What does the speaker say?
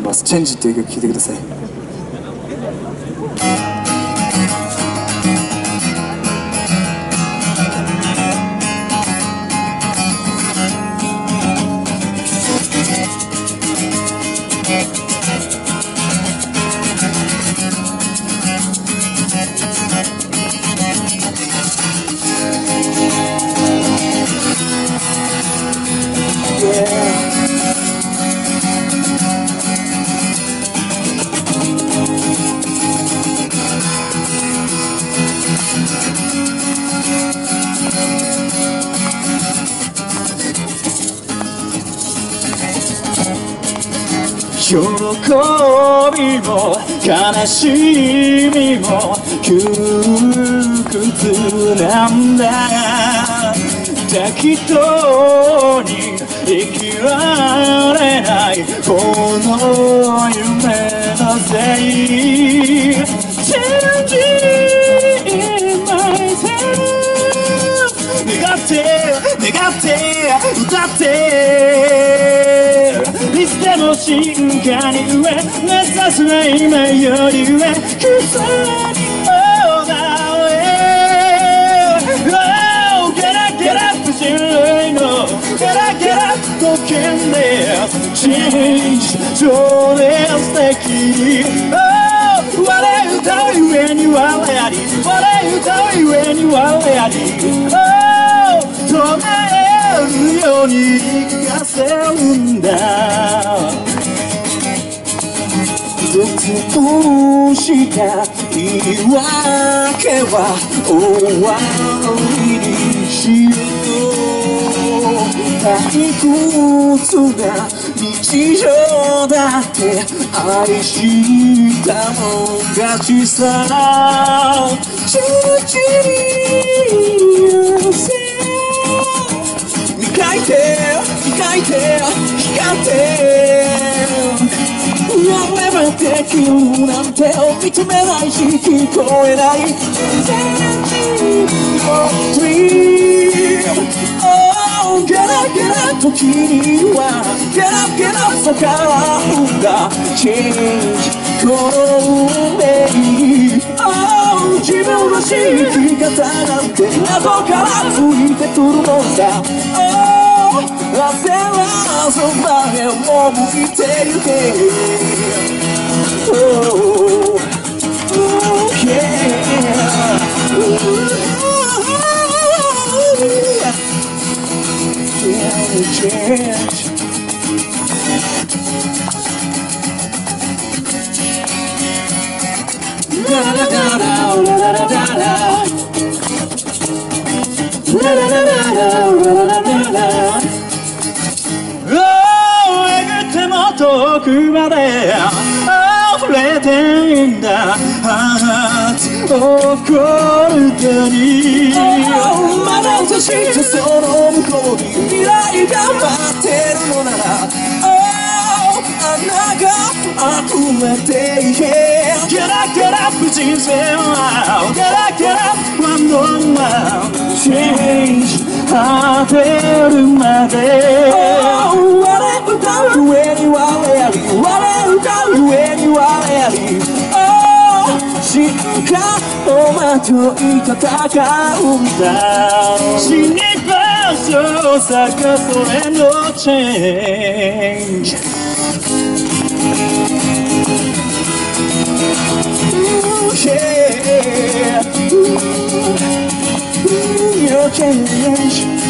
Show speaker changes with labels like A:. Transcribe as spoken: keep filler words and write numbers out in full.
A: ます。チェンジっていう曲聴いてください。喜びも悲しみも窮屈なんだ。適当に生きられないこの夢のせい。 Changing myself 願って願って歌っていつでも進化に上目指すは今より上草に Oh now Oh get up get up 知らいの Get up get up ごけんで Change 情熱的に Oh 我歌うゆえに我あり我歌うゆえに我あり Oh 止めるように言い聞かせるんだ。絶望した言い訳は終わりにしよう。退屈な日常だって愛したもん勝ちさ。ちちに寄せ磨いて磨いて光ってやればできるなんて認めないし聞こえない Dream Oh get up get up 時には Get up get up さから生んだ Change この運命 Oh 自分らしい生き方なんて謎からついてくるもんだ Oh 焦らず前を向いてゆけ Oh yeah Change La la la la la la la la La la la la la la la Oh えぐっても遠くまで溢れてんだ怒る手に Oh まだとしてその向こうに未来が待ってるのなら Oh 穴が溢れていけ Get up get up 人生は Get up get up one on one Change 果てるまで Oh 我歌う上に我あり我歌う上に我あり Oh 進化をまとい戦うんだ死に場所を探すそれの Change Yeah Your change